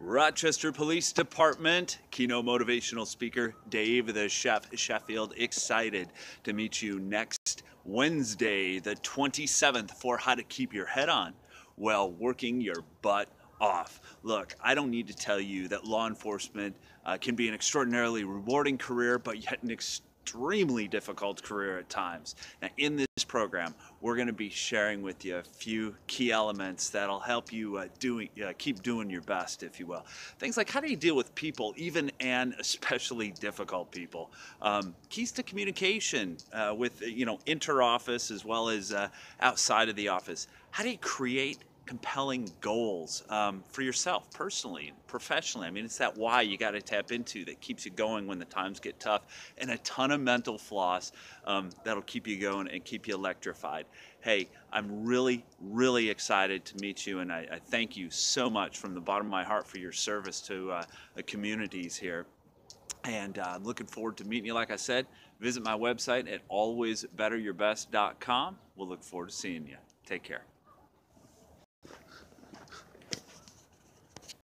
Rochester Police Department, keynote motivational speaker Dave the Chef Sheffield, excited to meet you next Wednesday, the 27th, for how to keep your head on while working your butt off. Look, I don't need to tell you that law enforcement can be an extraordinarily rewarding career, but yet an extremely difficult career at times. Now, in this program, we're going to be sharing with you a few key elements that'll help you keep doing your best, if you will. Things like, how do you deal with people, even and especially difficult people? Keys to communication with inter-office as well as outside of the office. How do you create compelling goals for yourself personally, professionally? I mean, it's that why you got to tap into that keeps you going when the times get tough, and a ton of mental floss that'll keep you going and keep you electrified. Hey, I'm really, really excited to meet you, and I thank you so much from the bottom of my heart for your service to the communities here. And I'm looking forward to meeting you. Like I said, visit my website at alwaysbetteryourbest.com. We'll look forward to seeing you. Take care.